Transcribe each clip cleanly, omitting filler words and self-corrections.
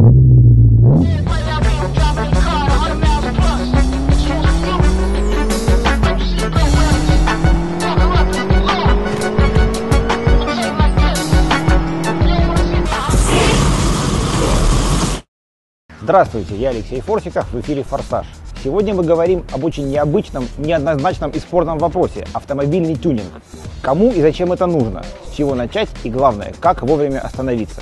Здравствуйте, я Алексей Форсиков, в эфире «Форсаж». Сегодня мы говорим об очень необычном, неоднозначном и спорном вопросе – автомобильный тюнинг. Кому и зачем это нужно, с чего начать и, главное, как вовремя остановиться.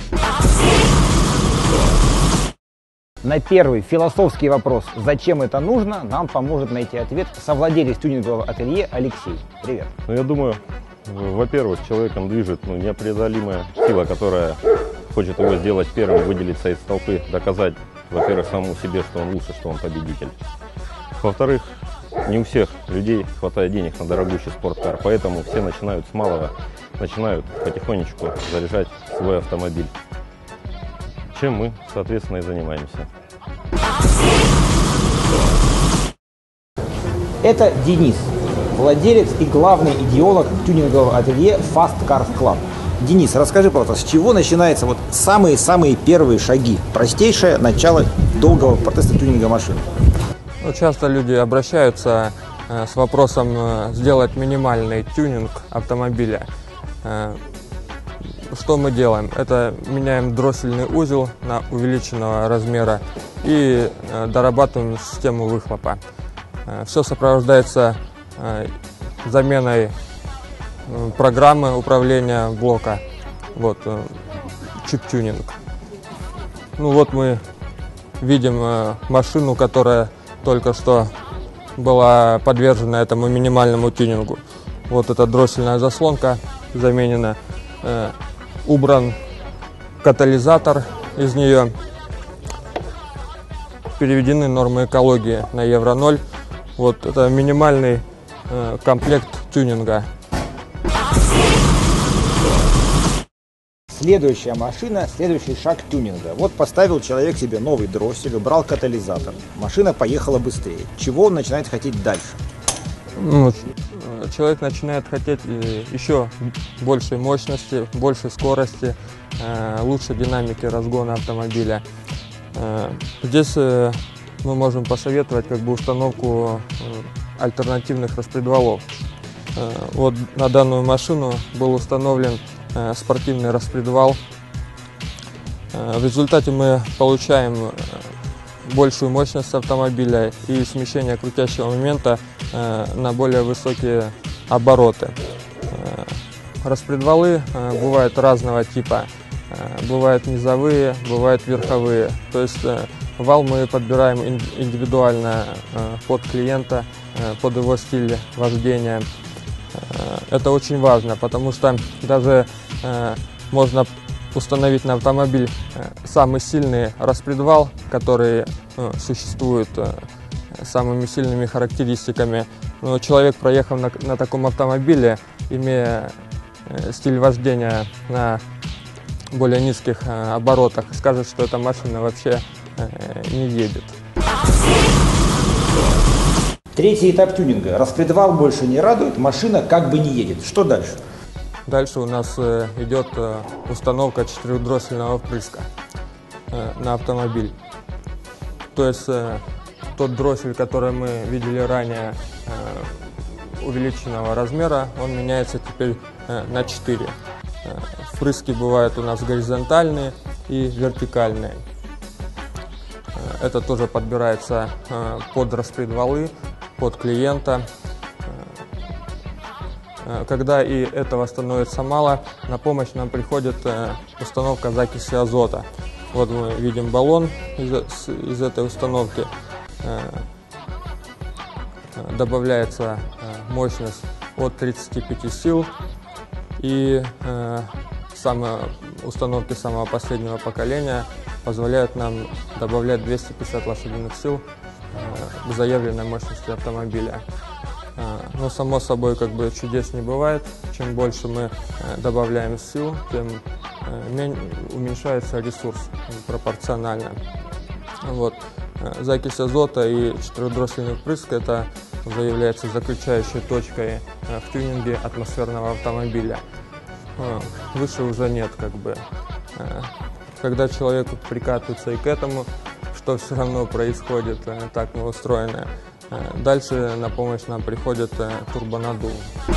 На первый философский вопрос «Зачем это нужно?» нам поможет найти ответ совладелец тюнингового ателье Алексей. Привет. Я думаю, во-первых, человеком движет непреодолимая сила, которая хочет его сделать первым, выделиться из толпы, доказать, во-первых, самому себе, что он лучше, что он победитель. Во-вторых, не у всех людей хватает денег на дорогущий спорткар, поэтому все начинают с малого, начинают потихонечку заряжать свой автомобиль, чем мы, соответственно, и занимаемся. Это Денис, владелец и главный идеолог тюнингового ателье Fast Cars Club. Денис, расскажи, пожалуйста, с чего начинаются вот самые первые шаги, простейшее начало долгого процесса тюнинга машин? Часто люди обращаются с вопросом сделать минимальный тюнинг автомобиля. Что мы делаем? Это меняем дроссельный узел на увеличенного размера и дорабатываем систему выхлопа. Все сопровождается заменой программы управления блока, чип-тюнинг. Мы видим машину, которая только что была подвержена этому минимальному тюнингу. Вот эта дроссельная заслонка заменена, убран катализатор из нее, переведены нормы экологии на Евро-0. Вот это минимальный комплект тюнинга. Следующая машина, следующий шаг тюнинга. Вот поставил человек себе новый дроссель, убрал катализатор. Машина поехала быстрее. Чего он начинает хотеть дальше? Человек начинает хотеть еще большей мощности, большей скорости, лучшей динамики разгона автомобиля. Здесь мы можем посоветовать установку альтернативных распредвалов. Вот на данную машину был установлен спортивный распредвал. В результате мы получаем большую мощность автомобиля и смещение крутящего момента на более высокие обороты. Распредвалы бывают разного типа. Бывают низовые, бывают верховые. То есть вал мы подбираем индивидуально под клиента, под его стиль вождения. Это очень важно, потому что даже можно установить на автомобиль самый сильный распредвал, который существует самыми сильными характеристиками. Но человек, проехав на таком автомобиле, имея стиль вождения на более низких оборотах, скажет, что эта машина вообще не едет. Третий этап тюнинга. Распредвал больше не радует, машина как бы не едет. Что дальше? Дальше у нас идет установка четырехдроссельного впрыска на автомобиль. То есть тот дроссель, который мы видели ранее, увеличенного размера, он меняется теперь на 4. Впрыски бывают у нас горизонтальные и вертикальные. Это тоже подбирается под распредвалы, под клиента. Когда и этого становится мало, на помощь нам приходит установка закиси азота. Вот мы видим баллон из этой установки. Добавляется мощность от 35 сил. И установки самого последнего поколения позволяют нам добавлять 250 лошадиных сил к заявленной мощности автомобиля. Но само собой чудес не бывает. Чем больше мы добавляем сил, тем уменьшается ресурс пропорционально. Закись азота и четырехдроссельный впрыск — это уже является заключающей точкой в тюнинге атмосферного автомобиля. Выше уже нет Когда человек прикатывается и к этому, что все равно происходит, так мы устроены, дальше на помощь нам приходит турбонаддув.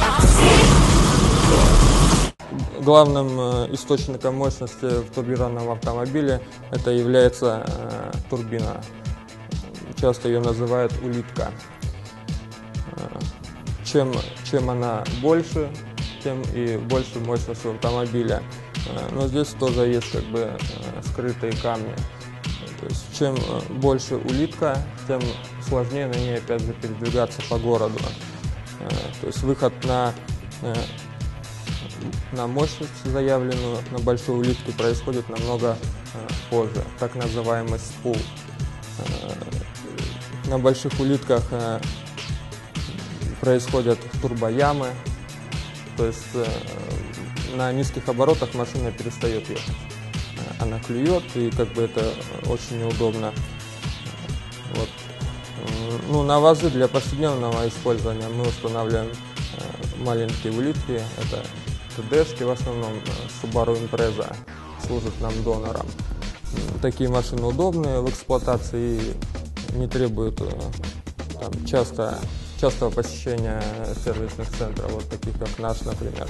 Главным источником мощности в турбированном автомобиле это является турбина. Часто ее называют улитка. Чем она больше, тем и больше мощность у автомобиля. Но здесь тоже есть как бы скрытые камни. То есть, чем больше улитка, тем сложнее на ней опять же передвигаться по городу. То есть выход на мощность заявленную на большой улитке происходит намного позже, так называемый спул. На больших улитках происходят турбоямы, то есть на низких оборотах машина перестает ехать. Она клюет, и как бы это очень неудобно. Вот. Ну, на вазы для повседневного использования мы устанавливаем маленькие улитки, это ТДшки, в основном Subaru Impreza служат нам донором. Такие машины удобные в эксплуатации и не требуют там, частого посещения сервисных центров, вот таких как наш, например.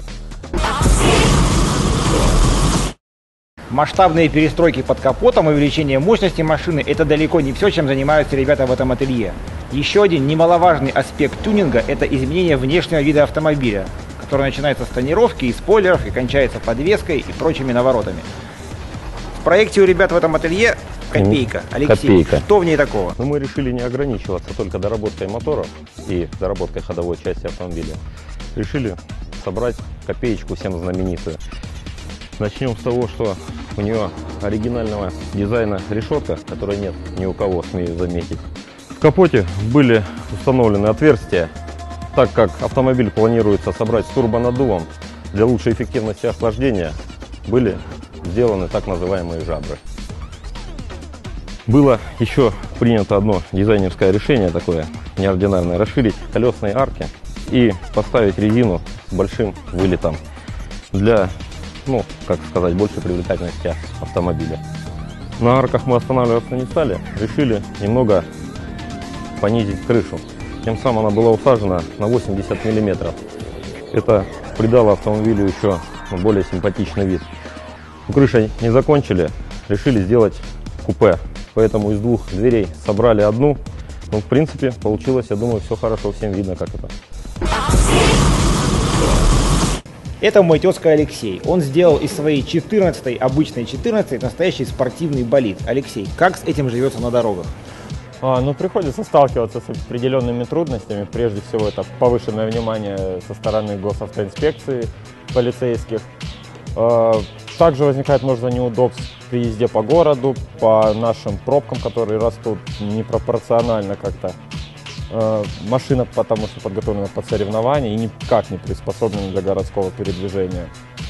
Масштабные перестройки под капотом и увеличение мощности машины – это далеко не все, чем занимаются ребята в этом ателье. Еще один немаловажный аспект тюнинга – это изменение внешнего вида автомобиля, который начинается с тонировки и спойлеров и кончается подвеской и прочими наворотами. В проекте у ребят в этом ателье копейка. Алексей, копейка. Что в ней такого? Но мы решили не ограничиваться только доработкой моторов и доработкой ходовой части автомобиля. Решили собрать копеечку всем знаменитую. Начнем с того, что у нее оригинального дизайна решетка, которой нет ни у кого, смею заметить. В капоте были установлены отверстия, так как автомобиль планируется собрать с турбонаддувом, для лучшей эффективности охлаждения были сделаны так называемые жабры. Было еще принято одно дизайнерское решение такое неординарное: расширить колесные арки и поставить резину с большим вылетом для, как сказать, большей привлекательности автомобиля. На арках мы останавливаться не стали, решили немного понизить крышу. Тем самым она была усажена на 80 мм. Это придало автомобилю еще более симпатичный вид. Крышей не закончили, решили сделать купе. Поэтому из двух дверей собрали одну. В принципе, получилось, я думаю, все хорошо, всем видно, как это. Это мой тезка Алексей. Он сделал из своей 14-й, обычной 14-й, настоящий спортивный болид. Алексей, как с этим живется на дорогах? Приходится сталкиваться с определенными трудностями. Прежде всего, это повышенное внимание со стороны госавтоинспекции, полицейских. Также возникает множество неудобств при езде по городу, по нашим пробкам, которые растут непропорционально как-то. Машина, потому что подготовлена под соревнования и никак не приспособлена для городского передвижения.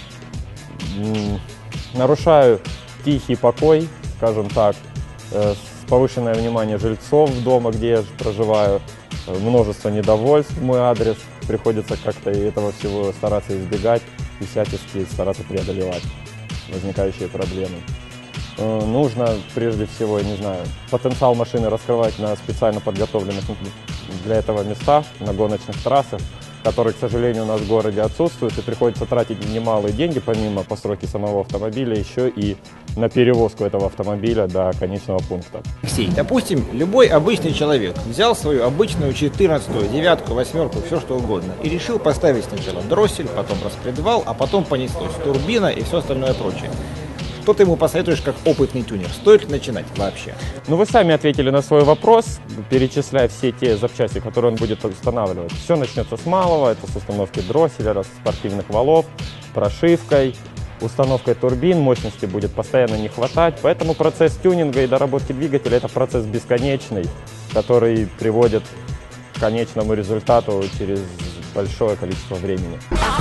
Нарушаю тихий покой, скажем так, повышенное внимание жильцов дома, где я проживаю, множество недовольств в мой адрес. Приходится как-то этого всего стараться избегать и всячески стараться преодолевать возникающие проблемы. Нужно прежде всего, потенциал машины раскрывать на специально подготовленных для этого местах, на гоночных трассах, которые, к сожалению, у нас в городе отсутствуют, и приходится тратить немалые деньги, помимо постройки самого автомобиля, еще и на перевозку этого автомобиля до конечного пункта. Алексей, допустим, любой обычный человек взял свою обычную 14-ю, 9-ку, 8-ку, все что угодно, и решил поставить сначала дроссель, потом распредвал, а потом понеслось турбина и все остальное прочее. Что ты ему посоветуешь как опытный тюнер? Стоит ли начинать вообще? Вы сами ответили на свой вопрос, перечисляя все те запчасти, которые он будет устанавливать. Все начнется с малого, это с установки дросселя, спортивных валов, прошивкой, установкой турбин, мощности будет постоянно не хватать. Поэтому процесс тюнинга и доработки двигателя – это процесс бесконечный, который приводит к конечному результату через большое количество времени.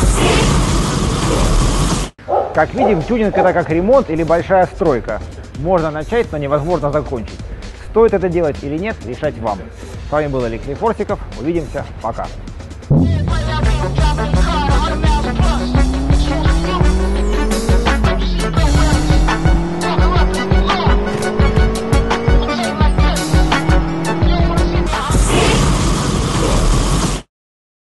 Как видим, тюнинг — это как ремонт или большая стройка. Можно начать, но невозможно закончить. Стоит это делать или нет, решать вам. С вами был Алексей Форсиков. Увидимся. Пока.